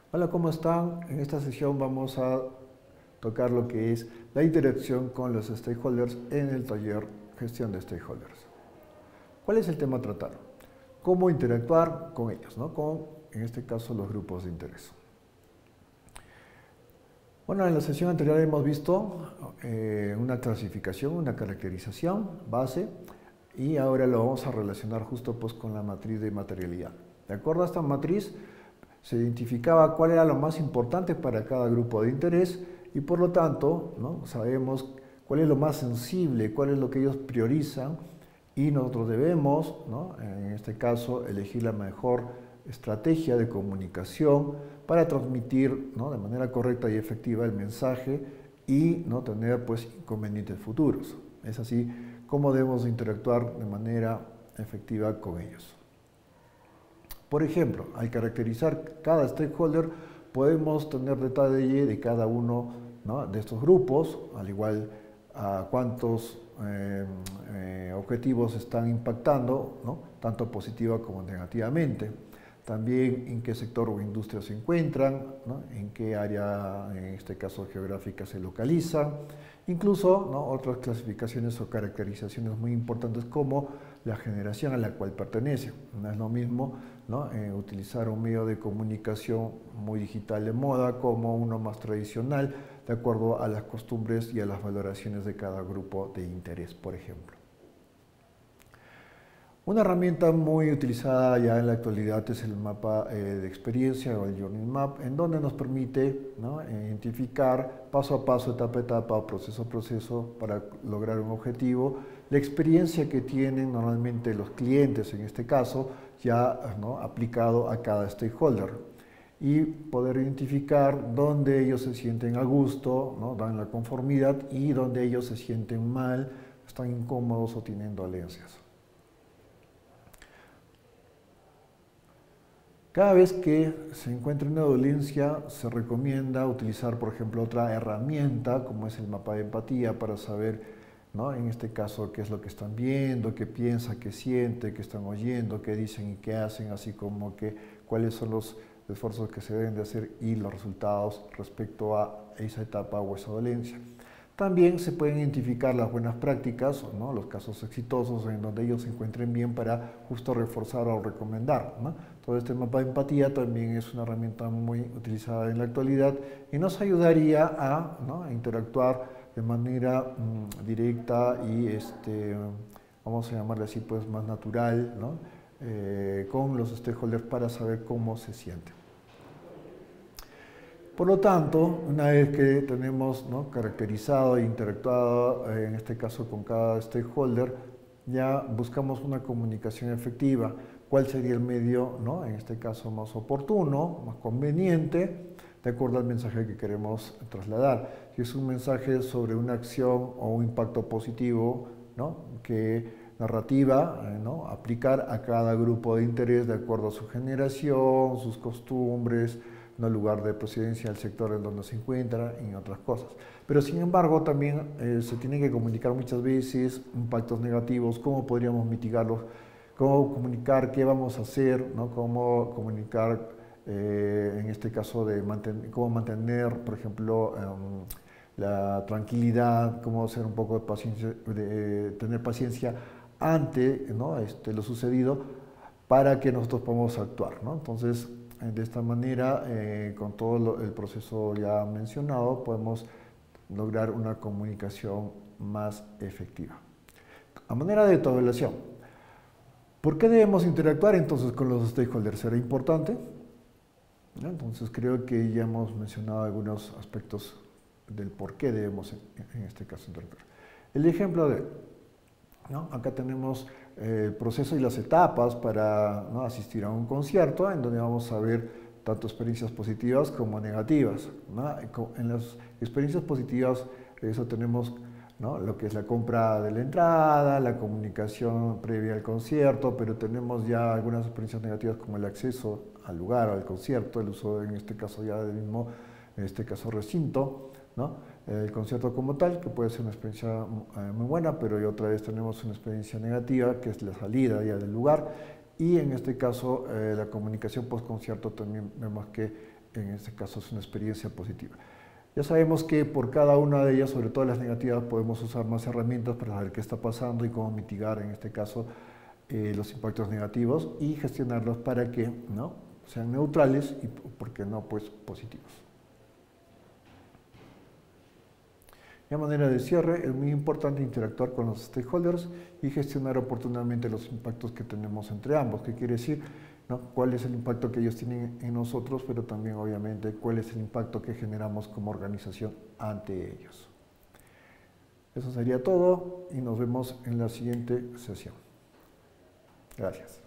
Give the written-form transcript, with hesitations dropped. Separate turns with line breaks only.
Hola, ¿cómo están? En esta sesión vamos a tocar lo que es la interacción con los stakeholders en el taller Gestión de Stakeholders. ¿Cuál es el tema a tratar? Cómo interactuar con ellos, ¿no? En este caso, los grupos de interés. Bueno, en la sesión anterior hemos visto una clasificación, una caracterización base, y ahora lo vamos a relacionar justo pues con la matriz de materialidad. De acuerdo a esta matriz, se identificaba cuál era lo más importante para cada grupo de interés y por lo tanto, ¿no?, sabemos cuál es lo más sensible, cuál es lo que ellos priorizan y nosotros debemos, ¿no?, en este caso, elegir la mejor estrategia de comunicación para transmitir, ¿no?, de manera correcta y efectiva el mensaje y no tener pues inconvenientes futuros. Es así como debemos interactuar de manera efectiva con ellos. Por ejemplo, al caracterizar cada stakeholder, podemos tener detalle de cada uno, ¿no?, de estos grupos, al igual a cuántos objetivos están impactando, ¿no?, tanto positiva como negativamente. También en qué sector o industria se encuentran, ¿no?, en qué área, en este caso geográfica, se localizan. Incluso, ¿no?, otras clasificaciones o caracterizaciones muy importantes como la generación a la cual pertenece. No es lo mismo, ¿no?, utilizar un medio de comunicación muy digital de moda como uno más tradicional, de acuerdo a las costumbres y a las valoraciones de cada grupo de interés, por ejemplo. Una herramienta muy utilizada ya en la actualidad es el mapa de experiencia o el Journey Map, en donde nos permite, ¿no?, identificar paso a paso, etapa a etapa o proceso a proceso para lograr un objetivo, la experiencia que tienen normalmente los clientes, en este caso, ya, ¿no?, aplicado a cada stakeholder y poder identificar dónde ellos se sienten a gusto, ¿no?, dan la conformidad y dónde ellos se sienten mal, están incómodos o tienen dolencias. Cada vez que se encuentra una dolencia, se recomienda utilizar, por ejemplo, otra herramienta, como es el mapa de empatía, para saber, ¿no?, en este caso, qué es lo que están viendo, qué piensa, qué siente, qué están oyendo, qué dicen y qué hacen, así como que cuáles son los esfuerzos que se deben de hacer y los resultados respecto a esa etapa o esa dolencia. También se pueden identificar las buenas prácticas, ¿no?, los casos exitosos en donde ellos se encuentren bien para justo reforzar o recomendar, ¿no? Todo este mapa de empatía también es una herramienta muy utilizada en la actualidad y nos ayudaría a, ¿no?, a interactuar de manera directa y, vamos a llamarle así, pues más natural, ¿no?, con los stakeholders para saber cómo se sienten. Por lo tanto, una vez que tenemos, ¿no?, caracterizado e interactuado, en este caso con cada stakeholder, ya buscamos una comunicación efectiva. ¿Cuál sería el medio, ¿no?, en este caso más oportuno, más conveniente, de acuerdo al mensaje que queremos trasladar? Si es un mensaje sobre una acción o un impacto positivo, ¿no?, que narrativa, ¿no?, aplicar a cada grupo de interés de acuerdo a su generación, sus costumbres, no, el lugar de procedencia del sector en donde se encuentra y otras cosas. Pero sin embargo también se tiene que comunicar muchas veces impactos negativos, cómo podríamos mitigarlos, cómo comunicar qué vamos a hacer, ¿no?, cómo comunicar en este caso de cómo mantener, por ejemplo, la tranquilidad, cómo hacer un poco de paciencia, tener paciencia ante, ¿no?, lo sucedido para que nosotros podamos actuar, ¿no? Entonces, de esta manera, con todo el proceso ya mencionado, podemos lograr una comunicación más efectiva. A manera de tabulación, ¿por qué debemos interactuar entonces con los stakeholders? ¿Será importante? ¿No? Entonces creo que ya hemos mencionado algunos aspectos del por qué debemos en este caso interactuar. El ejemplo de, ¿no?, acá tenemos el proceso y las etapas para, ¿no?, asistir a un concierto, en donde vamos a ver tanto experiencias positivas como negativas, ¿no? En las experiencias positivas, eso tenemos, ¿no?, lo que es la compra de la entrada, la comunicación previa al concierto, pero tenemos ya algunas experiencias negativas como el acceso al lugar, al concierto, el uso en este caso ya del mismo, en este caso recinto, ¿no?, el concierto como tal, que puede ser una experiencia muy buena, pero y otra vez tenemos una experiencia negativa, que es la salida ya del lugar, y en este caso la comunicación post-concierto también vemos que en este caso es una experiencia positiva. Ya sabemos que por cada una de ellas, sobre todo las negativas, podemos usar más herramientas para saber qué está pasando y cómo mitigar, en este caso, los impactos negativos y gestionarlos para que no sean neutrales y, ¿por qué no?, pues positivos. De manera de cierre, es muy importante interactuar con los stakeholders y gestionar oportunamente los impactos que tenemos entre ambos. ¿Qué quiere decir? ¿No? ¿Cuál es el impacto que ellos tienen en nosotros, pero también obviamente cuál es el impacto que generamos como organización ante ellos? Eso sería todo y nos vemos en la siguiente sesión. Gracias.